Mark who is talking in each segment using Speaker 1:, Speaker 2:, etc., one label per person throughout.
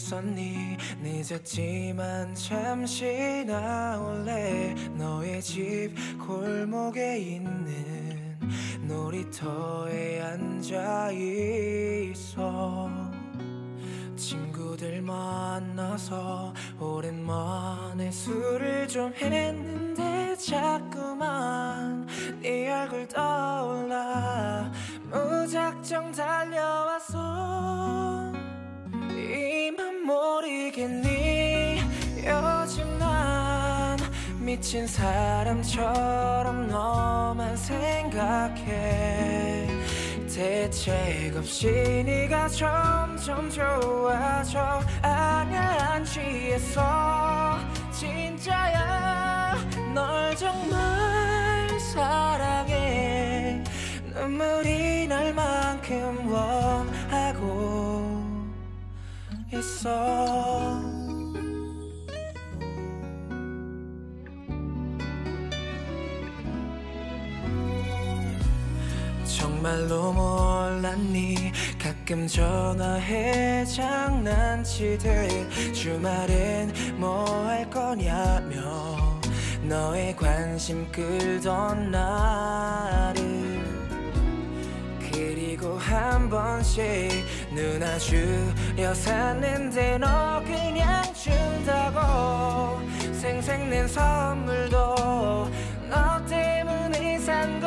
Speaker 1: 있었니? 늦었지만 잠시 나올래. 너의 집 골목에 있는 놀이터에 앉아있어. 친구들 만나서 오랜만에 술을 좀 했는데 자꾸만 네 얼굴 떠올라 무작정 달려왔어. 이만 모르겠니? 요즘 난 미친 사람처럼 너만 생각해. 대책 없이 네가 점점 좋아져. 아냐 안 취했어 진짜야. 널 정말 사랑해. 눈물이 날 만큼 원하고 있어. 정말로 몰랐니? 가끔 전화해 장난치듯 주말엔 뭐 할 거냐며 너의 관심 끌던 나를. 그리고 한 번씩 눈 아주려 샀는데 너 그냥 준다고. 생색낸 선물도 너 때문에 산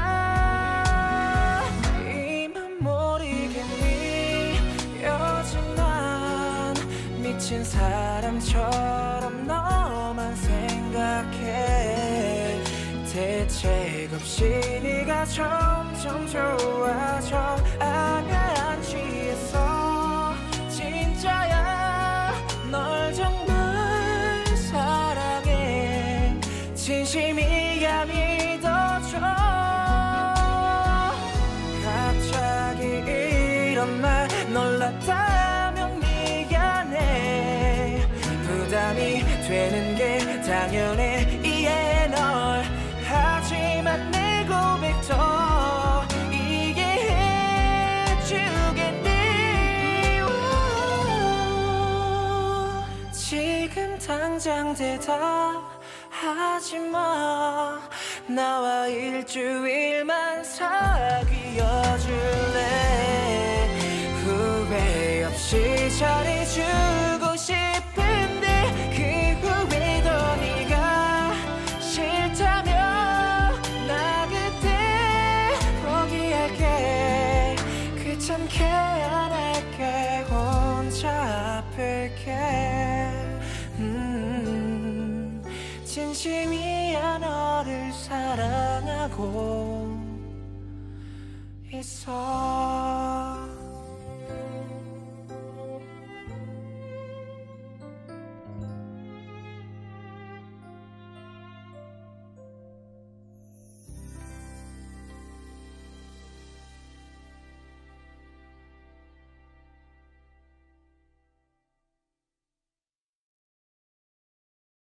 Speaker 1: 거야. 이만 모르겠니? 요즘 난 미친 사람처럼 너만 생각해. 대책 없이 네가 점점 좋아져. 아냐 안 취했어 진짜야. 널 정말 사랑해. 진심이야 믿어줘. 갑자기 이런 말 놀랐다면 미안해. 부담이 되는 게 당연해 이해해 널. 하지만 내 고백도 이해해주겠니? 지금 당장 대답하지마. 나와 일주일만 사귀어줄래. 후회 없이 잘해주고 싶은데 그 후에도 네가 싫다면 귀찮게 안 할게. 혼자 아플게. 진심이야 너를 사랑하고 있어.